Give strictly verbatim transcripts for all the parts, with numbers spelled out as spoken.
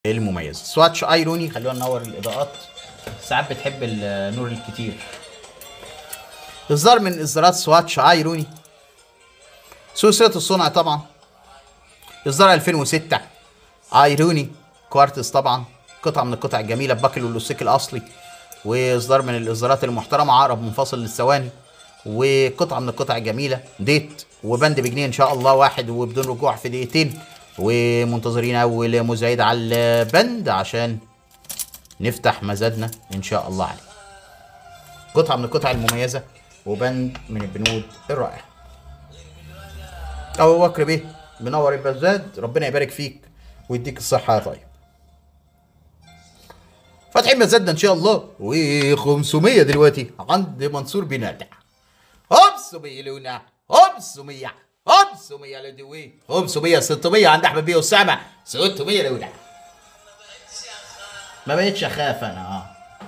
المميز سواتش ايروني. خلونا ننور الاضاءات، ساعات بتحب النور الكتير. اصدار من اصدارات سواتش ايروني، سلسلة الصنع طبعا. اصدار ألفين وستة، ايروني كوارتز طبعا، قطعة من القطع الجميلة بباكل واللوسيك الاصلي، واصدار من الاصدارات المحترمة، عقرب منفصل للثواني، وقطعة من القطع الجميلة ديت وبند بجنيه ان شاء الله واحد وبدون رجوع في دقيقتين. ومنتظرين اول مزايد على البند عشان نفتح مزادنا ان شاء الله عليه. قطعة من القطع المميزة وبند من البنود الرائعة. ابو بكر بيه منور البزاد، ربنا يبارك فيك ويديك الصحة يا طيب. فاتحين مزادنا ان شاء الله و خمسمية دلوقتي عند منصور بنادع. خمسمية لونا، خمسمية خمسمية لدوي، خمسمية ستمية عند احمد بيه اسامه، ستمية لونا. ما بقتش اخاف انا اه.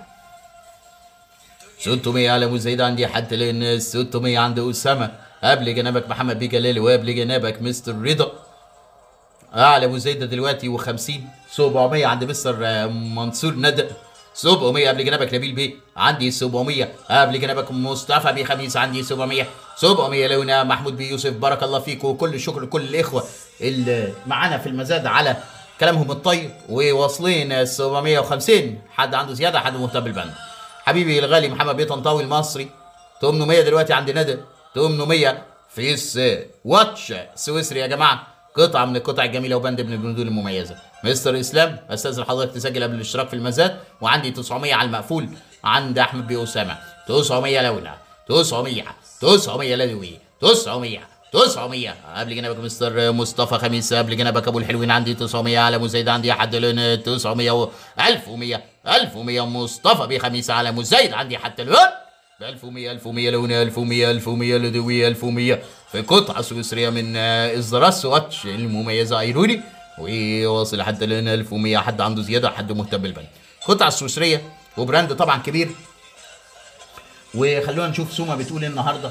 ستمية على مزايد عندي حتى لان ستمية عند اسامه، قبل جنابك محمد بيه جلال وقبل جنابك مستر رضا. اعلى مزايده دلوقتي و50. سبعمية عند مستر منصور ندى، سبعمية قبل جنابك نبيل بيه، عندي سبعمية قبل جنابك مصطفى بيه خميس، عندي سبعمية. سبعمية لونا محمود بيه يوسف، بارك الله فيك وكل الشكر لكل الاخوه اللي معانا في المزاد على كلامهم الطيب وواصلين سبعمية وخمسين. حد عنده زياده، حد مهتم بالبند. حبيبي الغالي محمد بيه طنطاوي المصري، تمنمية دلوقتي عند ندى، تمنمية في واتش سويسري يا جماعه، قطعه من القطع الجميله وبند من البنود المميزه. مستر اسلام استاذن حضرتك تسجل قبل الاشتراك في المزاد، وعندي تسعمية على المقفول عند احمد بيه اسامه، تسعمية لونا، تسعمية تسعمية لدوي، تسعمية تسعمية قبل جنابك مستر مصطفى خميس، قبل جنابك ابو الحلوين عندي تسعمية على مزايد، عندي حد لون تسعمية و ألف ومية ألف ومية مصطفى بيه خميس على مزايد، عندي حتى لون ب ألف ومية ألف ومية لون، ألف ومية ألف ومية لدوي، ألف ومية في قطعه سويسريه من اصدارات سواتش المميزه ايروني، وواصل حتى الان ألف ومية. حد عنده زياده، حد مهتم بالبند. قطعه سويسريه وبراند طبعا كبير. وخلونا نشوف سوما بتقول ايه النهارده.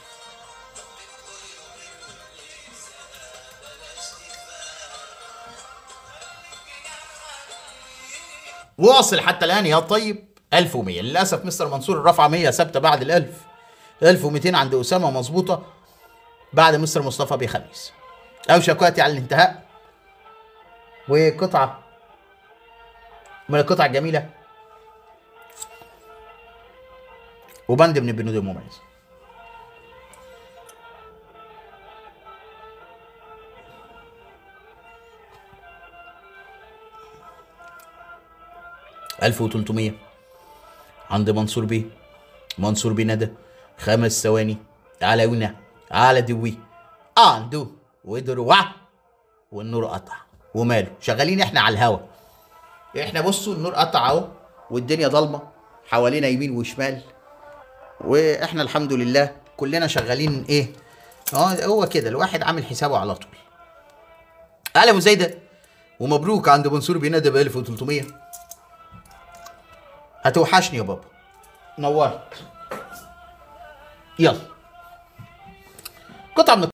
واصل حتى الان يا طيب ألف ومية. للاسف مستر منصور رفع مية ثابته بعد الألف، ألف ومئتين عند اسامه مظبوطه بعد مستر مصطفى بيه خميس. اوشك وقتي على الانتهاء، وقطعه من القطع الجميله وبند من البنود المميزه. ألف وتلتمية عند منصور بيه، منصور بيه ندى، خمس ثواني على ونا على دوي عنده ودروع، والنور قطع وماله. شغالين احنا على الهوا، احنا بصوا النور قطع اهو والدنيا ضلمه حوالينا يمين وشمال، واحنا الحمد لله كلنا شغالين ايه اه. هو كده الواحد عامل حسابه على طول. اعلى مزايده ومبروك عند منصور بيه ندى ب ألف وتلتمية. هتوحشني يا بابا، نورت. يلا قطعه من